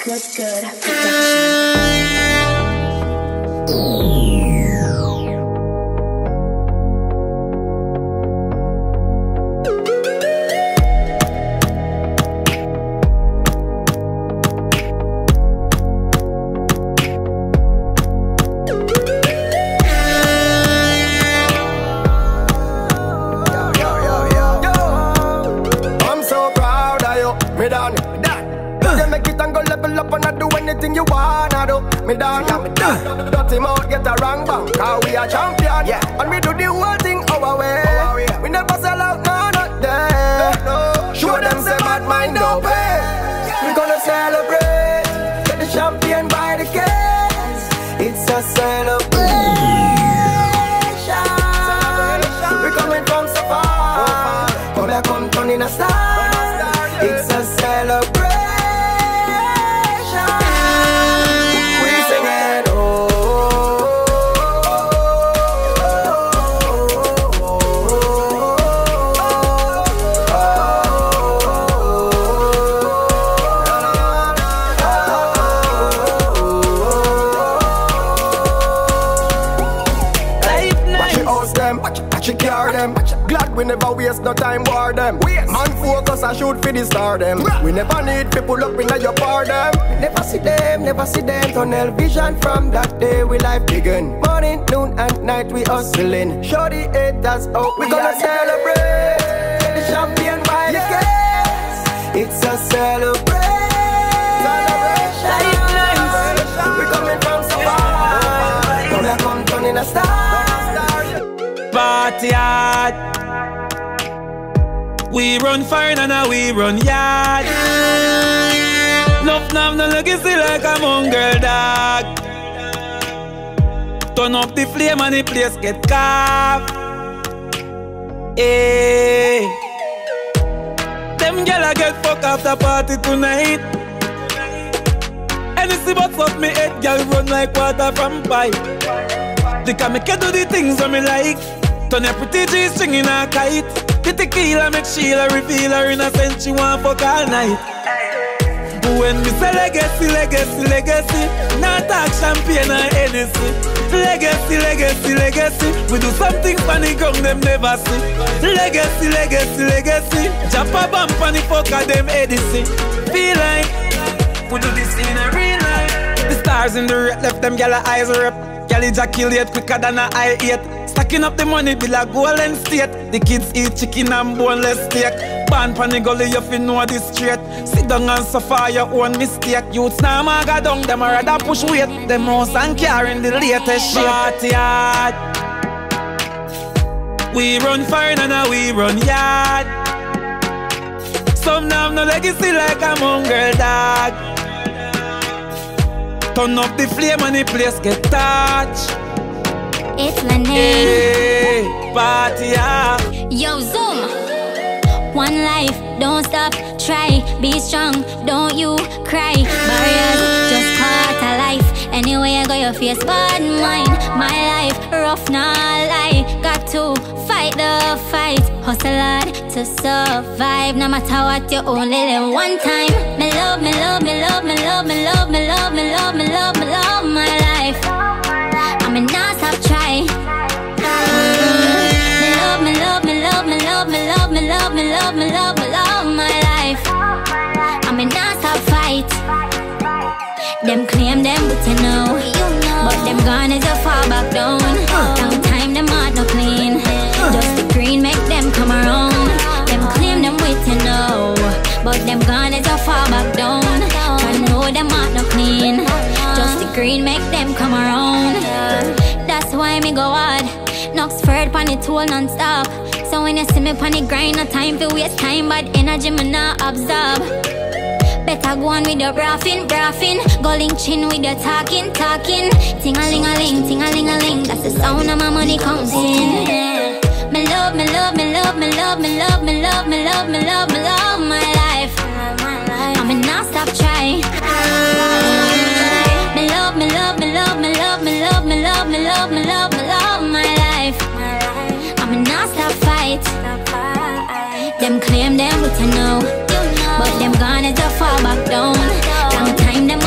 Good production. Me done. You make it and go level up and I do anything you wanna do. Me done. Dirty mouth get a wrong bang, cause we are champion. And we do the whole thing our way. We never sell out, no, not there. Show them say bad mind up. We gonna celebrate. Get the champion by the case. It's a celebration. We coming from so far. Come back, come turn in a star. It's a celebration. We singing, oh, watch it host them, watch it care them. Glad we never waste no time war them. Man focus and shoot for the star them. We never need people up in your bar them. Never see them. Tunnel vision from that day we life begin. Morning, noon and night we hustling. Show the haters out, we gonna celebrate. Get the champion by the case. It's a celebration. We coming from so far. Come turn in a star. Party hard. We run fire and we run yard. Love now no legacy like a mongrel dog. Turn up the flame and the place get carved. Hey. Them gyal get fuck after party tonight. Anything but fuck me head, gyal run like water from pipe. They can make you do the things that me like. Turn your pretty G-string in a kite. The tequila make Sheila reveal her innocent. She want fuck all night. When me say legacy, not talk champagne or Hennessy. Legacy. We do something funny, come them never see. Legacy. Jump a bump and the fucker them Edison. Feel like we do this in a real life. The stars in the red left them gyal eyes rep. Gyal ejaculate quicker than a eye eat. Stacking up the money be like golden state. The kids eat chicken and boneless steak. Ban pan the gully you fi know this straight. Sit down and suffer your own mistake. Youths now maga down, them a rather push weight. Them house and carrying the latest shit. Party hard. We run fire and we run yard. Some now have no legacy like a mongrel dog. Turn up the flame and the place get touched. It's my name. Hey, party hard. Yo, Zoom. One life, don't stop, try, be strong, don't you cry. Barriers, just part of life. Anyway, I got your face, bad mind. My life, rough, not lie. Got to fight the fight. Hustle hard to survive. No matter what, you only live one time. Me love my life. I'ma not stop try. Love my life. I'ma not stop fight. Them claim them but you know. But them gone is a far back down. Long time them heart no clean. Just the green make them come around. Them claim them with you know. But them gone is a far back down. I know them heart no clean. Just the green make them come around. That's why me go hard. Knoxford pan it tool non-stop. So when you see me pan the grind, no time for waste time. Bad energy me not absorb. Better go on with your braffing. Go link chin with your talking. Ting-a-ling-a-ling. That's the sound of my money counting. Me love my life. I'ma not stop try. Me love my life. I'ma not stop fight. Them claim them but you know. But them gone is a fall back down. Long time them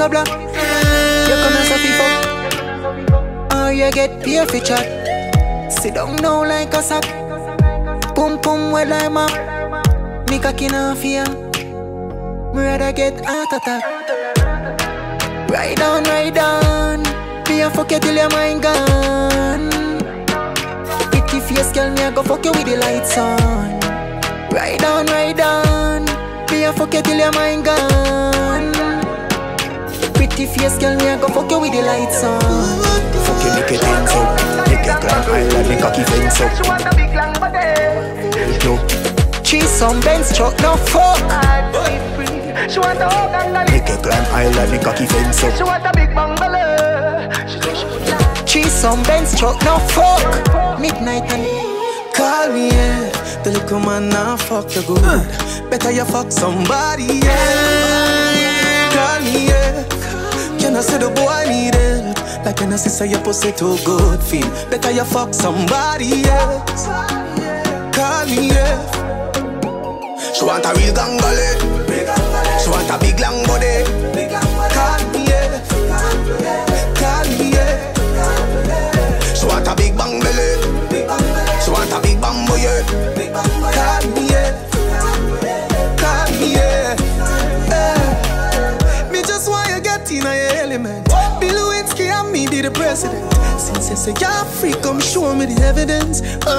a black. You come as a FIFA. Or you get peer for chat. Sit down now like a sack. Pum pum well I'm a. Me cocky no fear. Me rather get heart attack. Ride on, ride on. Me a fuck you till your mind gone. Pretty face girl, me a go fuck you with the lights on. Ride on, ride on. Me a fuck you till your mind gone. Pretty face girl, me a go fuck you with the lights on. Fuck you, make it hands up. Make it climb island, make cocky fence up. She want a big long body. No. Cheese some Benz truck, no fuck. She want a hug and a Make it climb island, make cocky fence up. She want a big bungalow. Cheese some Benz truck, no fuck. Midnight and call me, yeah. The little man now fuck you good. Better you fuck somebody, yeah. Call me, yeah. Can I say the boy need help? Like can I say your pussy too good feel? Better you fuck somebody, yeah. Call me, yeah. She want a real gangale. She want a big long body. Call me, yeah. Call me, yeah. She want a big bang belly. She want a big bamboo, yeah. Call me, yeah. Call me, yeah. Me just want you get in your element. Bill Lewinsky and me be the president. Since you say you're free, come show me the evidence.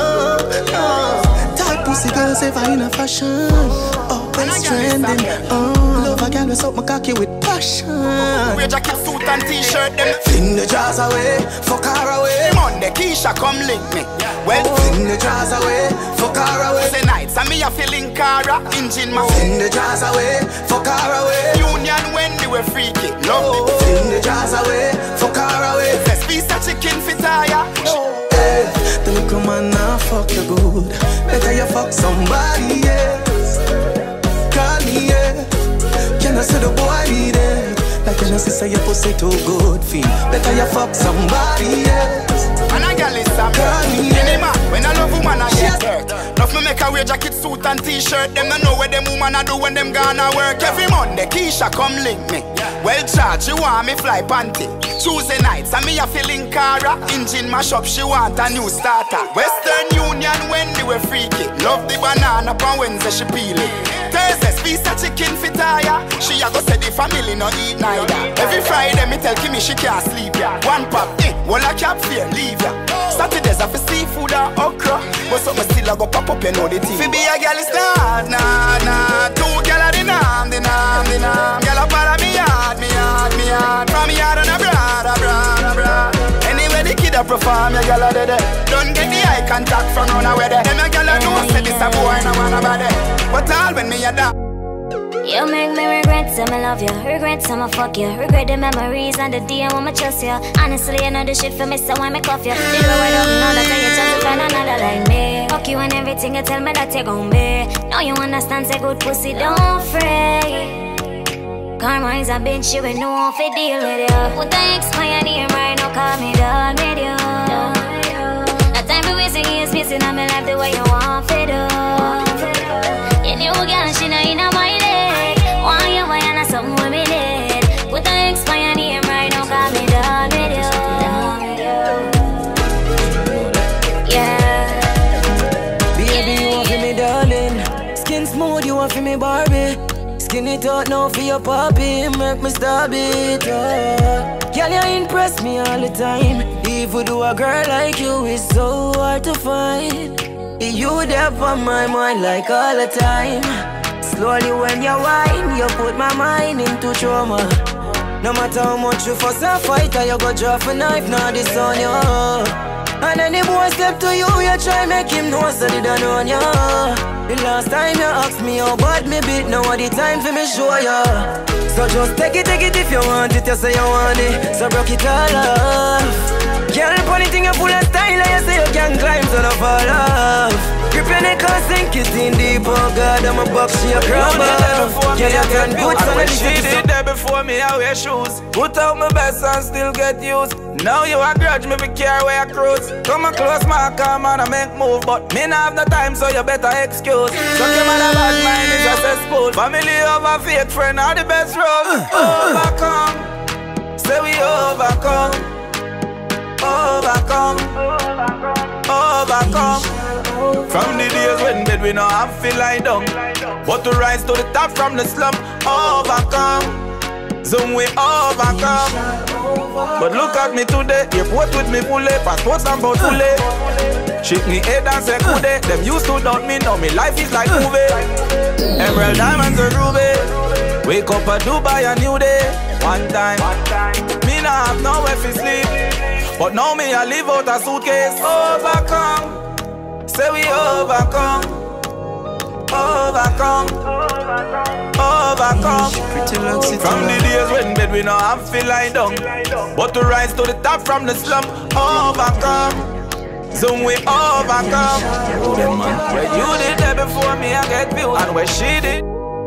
Tight pussy girls ever in a fashion. Always trending. Love a girl with up my cocky with passion. Wear jacket, suit and t-shirt them. Fling the jars away, fuck her away. Monday, Keisha, come link me. Well, Fling the jars away, fuck her away. say nights and me a feeling cara. Engine my Fling the jars away, fuck her away. Union when we were freaky. Love it. Fling the jars away, fuck her away. Let's piece of chicken for tire. Hey, the little man now fuck you good. Better you fuck somebody else. Call me, yeah. Can I say the boy need it? Like can I say your pussy too good feel? Better you fuck somebody else. And I got list of when I love woman I get hurt. Enough me make a wear jacket, suit and t-shirt. Them don't know what them woman I do when them gonna work. Every Monday Keisha come link me. Well charge, you want me fly panty. Tuesday nights and me a feeling cara. Engine mash up, she want a new starter. Western Union when we were freaky. Love the banana on Wednesday she peel it. Thursdays piece of chicken for tire. She a go say the family no eat neither. Every Friday me tell Kimmy she can't sleep ya. One pop, well I can't fear, leave ya. Saturdays I for seafood and okra. But something still I go pop up, you know the thing. Fi be a girl is nah. Two girl a the nam. Girl a follow me hard. From me hard on a brad. Anyway the kid a perform, ya girl a dead. Don't get the eye contact from run away there. Them a girl a know say this a boy no wanna bother. But all when me a da. You make me regret some I love you, regret some I fuck you, regret the memories and the day I wanna trust you. Honestly, you know the shit for me, so I make off you. Did you I don't know that I chance to find another like me. Fuck you and everything you tell me that you gon' be. Now you understand, say good pussy, don't fray. Karma is a bitch, you will know if you deal with you. Put the expire name right now, call me done with you. That time for wasting years, missing on my life the way you want to do. You new girl, she know you know my day. Why you want something with me did? Put the expire name right now, call me done with you. Yeah. baby, you want for me, darling. Skin smooth, you want for me, Barbie. Skin it out now for your puppy, make me stop it. Girl, you impress me all the time. Even though a girl like you is so hard to find. You there on my mind like all the time. Slowly when you whine, you put my mind into trauma. No matter how much you fuss and fight, you go drop a knife, now this on you. And any boy step to you, you try make him know so they don't know you. The last time you asked me how bad me beat, now the time for me show ya. So just take it if you want it, you say you want it. So broke it all off. Girl, funny thing you full of style, and you say you can climb, so don't fall off. Grip your neck and sink it in deep, oh God, I'm a box, she a crab off. Yeah, you can put some of she did there before me, I wear shoes. Put out my best and still get used. Now you a grudge me, be care where I cruise. Come a close my car, man, I make move. But me not have no time, so you better excuse. Suck your man a bad mind is a cesspool. Family over fake friend are the best road. Oh, back home. Say we overcome, overcome, overcome. From the days when bed we no have feel lie down, but to rise to the top from the slum, overcome. Zoom we overcome. But look at me today, you put with me fully, passports and bout fully. Shake me head and say kude. Them used to doubt me, now me life is like movie. Emerald diamonds and ruby. Wake up at Dubai a new day. One time, me nah have nowhere to sleep, but now me I live out a suitcase. Overcome. Say we overcome, overcome, overcome. From the days when bed we no have feel lie down, but to rise to the top from the slum, overcome. Zoom we overcome. Where you did there before me I get views, and where she did.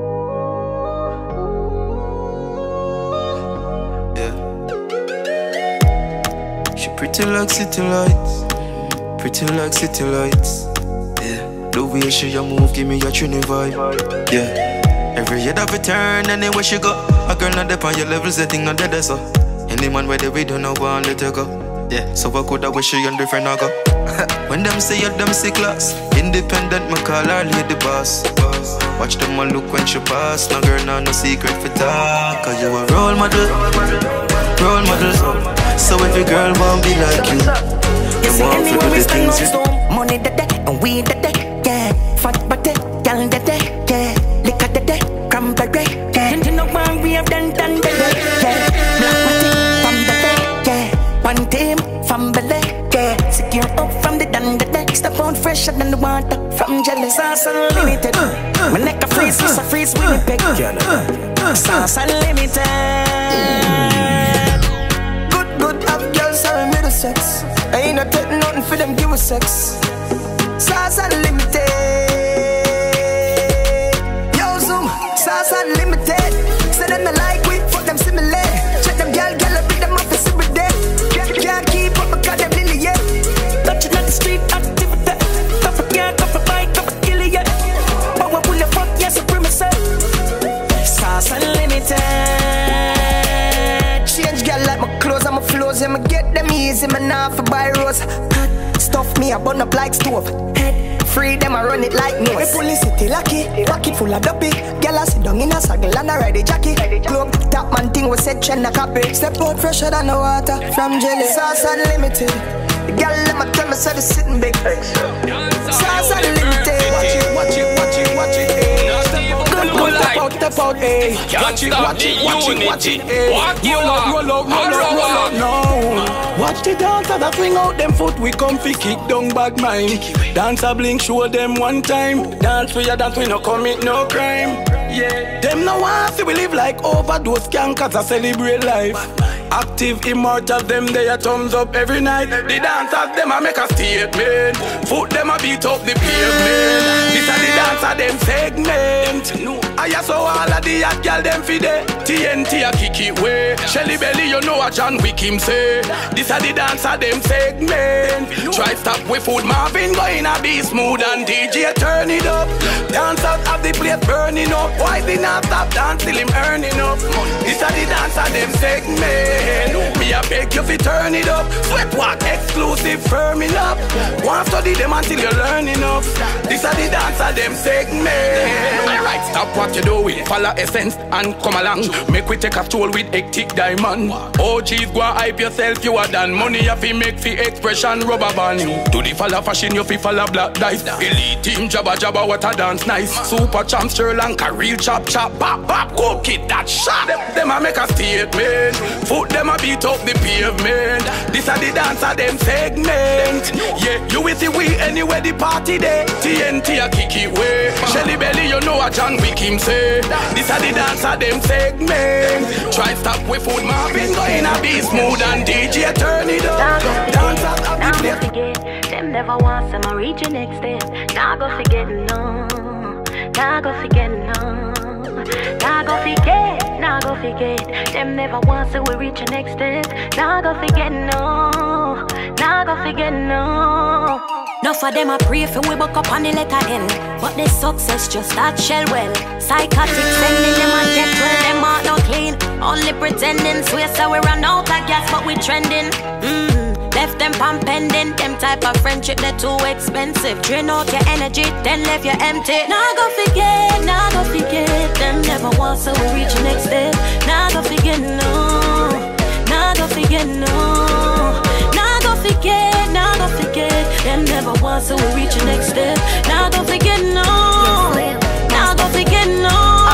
Yeah. She pretty like city lights. Pretty like city lights, yeah. The way she a move, give me a trini vibe, yeah. Every year that we turn, anywhere she go, a girl not dep on your level, setting not dead so. Any man where they we don't know one, let her go, yeah. So I coulda wish she and different I go. When them say you them sick class, independent, me call her lady boss. Watch them a look when she pass, no girl no secret for talk. Cause you a role model, role model. So every girl want be like you. You see anywhere we style on stone. Money the day, and we the day, yeah. Fat body, girl the day, yeah. Liquor the day, cranberry, yeah. And you know when we have done the day, yeah. Black body, from the day, yeah. One team, from Belay, yeah. Secure up from the done the day. Step out fresher than the water from jelly. Sauce unlimited. My neck a freeze, it's a freeze, Winnipeg. Sauce unlimited. Good, have girls are in middle sex. I ain't not taking nothing for them, give us sex. Sauce unlimited. Yo, Zoom, sauce unlimited. Say them the like we, fuck them similar. Check them girl, I beat them off every day. Can't keep up because them lily, yeah. Touching on the street, activity. Cup of girl, cup of bike, cup of kill it, yeah. But what will you fuck, yeah, supremacy. Sauce unlimited. Change girl like my clothes and my flows, yeah, me get them easy, man, now for buy rose. Stuff me, I burn up like stove. Head free, them I run it like nose. Me police city lucky, pocket full of dopey. Girl I sit down in a saddle and I ride a jockey. Club, top man thing was set trend a copy. Step out fresher than the water from jelly. Sauce unlimited. The girl let me tell me so they sitting big. Sauce unlimited. Watch it. Step out, eh. Watch it, eh. Roll out, no. Watch the dancer that swing out them foot. We come fi kick down bad mind. Dancer blink, show them one time. Dance for your dance, we no commit no crime. Yeah, them no want see we live like overdose cancers a celebrate life. Active, immortal, them they a thumbs up every night. The dancers, them a make a statement. Foot them a beat up the pavement. This a the dancer, them segment. I saw all of the hot girl, them fi there. TNT a kick it way. Shelly Belly, you know what John Wick him say. This a the dancer, them segment. Try stop with food, Marvin going a be smooth and DJ turn it up. Dancers have the place burning up. Why they not stop dance till him earning up? This a the dancer, them segment. Me a beg you fi turn it up. Sweat walk exclusive, firming up. Want study them until you learn enough. This a the dancer, them segment. Alright, stop what you doing. Follow essence and come along. Make we take a stroll with hectic diamond. Oh geez, go hype yourself, you are done. Money you fi make fi expression rubber band. Do the follow fashion, you fi follow black dice. Elite team, jabba jabba, what a dance nice. Super champ, Sri Lanka, real chop chop. Bop bop, go kid that shot. Them a make a statement. Foot them a beat up the pavement. This a the dancer, them segment. Yeah, you will see we anywhere the party day. TNT a kick it way. Shelly Belly, you know what John Wick him say. This a the dancer, them segment. Try stop with food, Marvin going a be smooth and DJ turn it up. Dancers have the place. Them never want some reach your next step. Nah go forget no. Nah go forget no. Nah go forget. Nah go forget. Them never want to reach your next step. Nah go forget no. Nah go forget no. Enough for them I pray for we buck up on the letter L. But the success just that shell well. Psychotic sending them and get well. Them out no clean, only pretending. Swear so we run out of gas but we trending. Left them pump pending. Them type of friendship they're too expensive. Drain out your energy, then left you empty. Now go forget, now go forget. Them never want so we reach the next step. Now go forget, no. Now go forget, no. Now go forget, now go forget. Them never want so we reach the next step. Now go forget, no. Now go forget, no.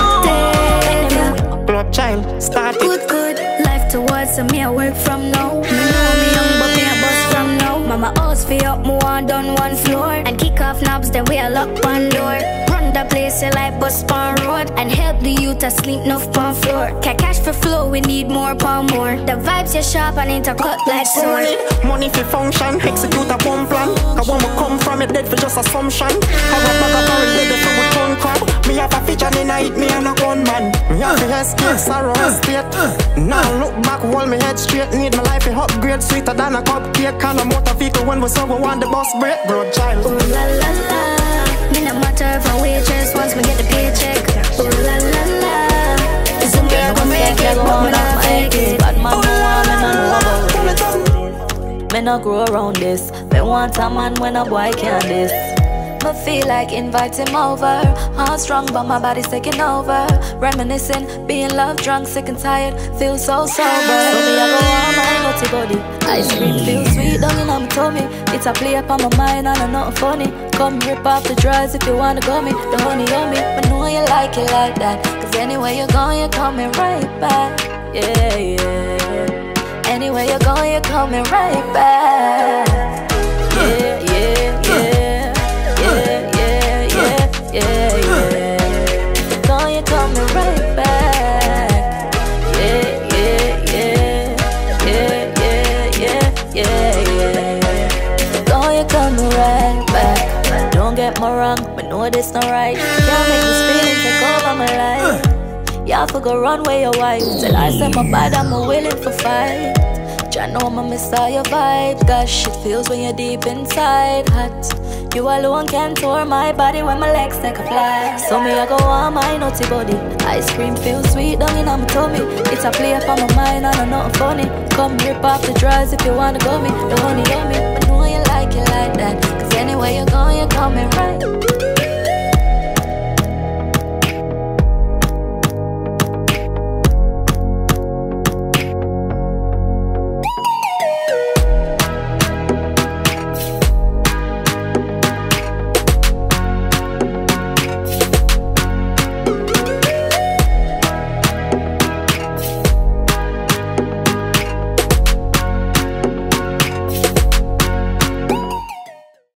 Blood child, start it. Good, life towards me I work from now. Me know me young but me a bust from now. Mama house fi up, me want done one floor. And kick off knobs, then we a lock one door. Run the place like bus pan road. And help the youth to sleep enough pan floor. Cash for flow, we need more pan more. The vibes you sharp and intercut like sword. Money fi function, execute a bomb plan. Cause when we come from it dead for just assumption. Have a bag of barrel ready for we turn crab. Me have a feature in night, me and a gunman. Me have a escape, sorrow state. Now look back, hold me head straight. Need my life to upgrade, sweeter than a cupcake. Kind of motor vehicle when we so we want the bus break. Broad child. Ooh la la la. Me no matter if I waitress once me get the paycheck. Ooh la la la. Some girl gon' make it, but me not fake it. Bad man no want me no know. Me no grow around this. Me want a man when a boy can't this. Me feel like invite him over. Heart strong but my body's taking over. Reminiscing, being love drunk, sick and tired, feel so sober. So me I go on my naughty body. Ice cream feel sweet down in my tummy. It's a play up on my mind and I'm not funny. Come rip off the drawers if you wanna go me. The honey on me, but know you like it like that. Cause anywhere you go, you're coming right back. Yeah, yeah. Anywhere you go, you're coming right back. Yeah, yeah, yeah. Yeah, yeah, yeah, yeah, yeah. Go, you're coming right back. Yeah, yeah, yeah. Yeah, yeah, yeah, yeah, yeah. Go, you're coming right back. Don't get me wrong, but know this not right. Can't make this feeling take over my life. Y'all for go run where your wife. Till I set my body, I'm willing for fight. I know I'ma miss all your vibes. Gosh, it feels when you're deep inside. Hot. You alone can tour my body when my legs take a flight. So me I go on my naughty body. Ice cream feels sweet down in my tummy. It's a play up on my mind and I'm not funny. Come rip off the drawers if you wanna go me. The honey on me, but know you like it like that. Cause anywhere you go, you're coming right.